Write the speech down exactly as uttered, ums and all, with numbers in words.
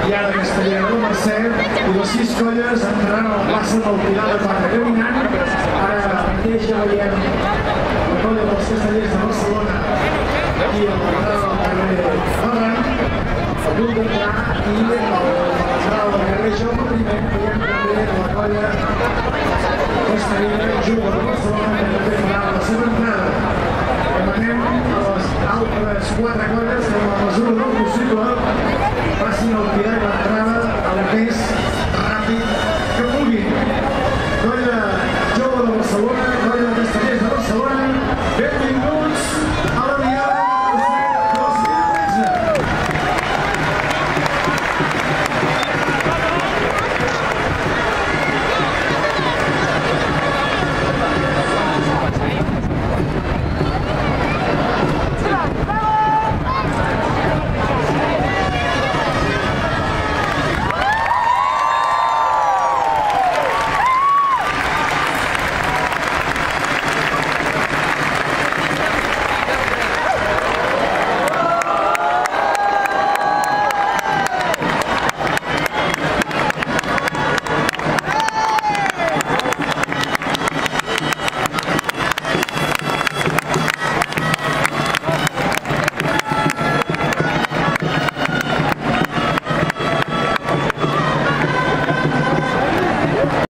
i ara Castellera del Mercè, i les sis colles entraran a la plaça del Pilar de Quatre caminant. Ara mateix ja veiem la colla dels Castellers de Barcelona aquí a l'entrada del carrer Ferran, a punt d'entrar, i a l'entrada del carrer Jaume primer veiem també la colla Castellera Juga de Barcelona, que també farà la seva entrada. Demanem a les altres quatre colles que en la mesura del possible passin al Pilar